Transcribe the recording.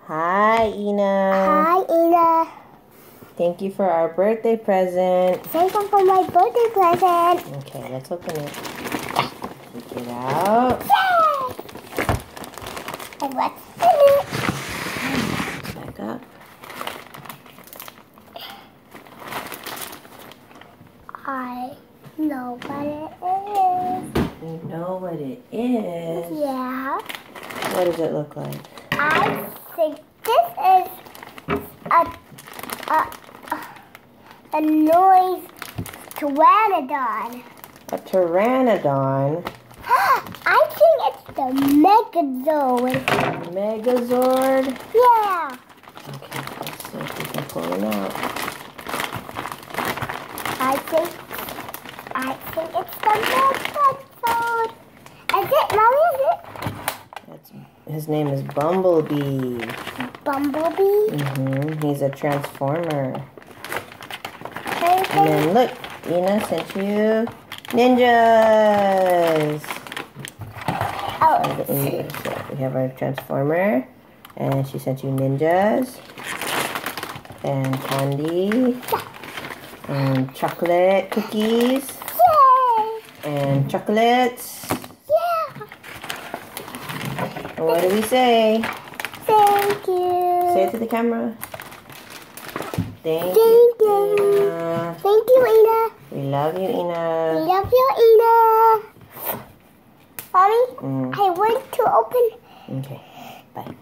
Hi, Ina. Hi, Ina. Thank you for our birthday present. Thank you for my birthday present. Okay, let's open it. Take it out. Yay! And what's in it? Back up. I know what it is. You know what it is? Yeah. What does it look like? I think this is a noise pteranodon. A pteranodon. I think it's the Megazord. Megazord. Yeah. Okay, let's see if we can pull him out. I think it's the Megazord. Is it, Mommy? Is it? His name is Bumblebee. Bumblebee? He's a transformer. And And then look, Ina sent you ninjas. oh, So we have our transformer, and she sent you ninjas, and candy, and chocolate cookies, yay! and chocolates. Yeah. And what do we say? Thank you. Say it to the camera. Thank you. Ina. Thank you, Ina. We love you, We Ina. love you, Ina. Mommy, I want to open. Okay, bye.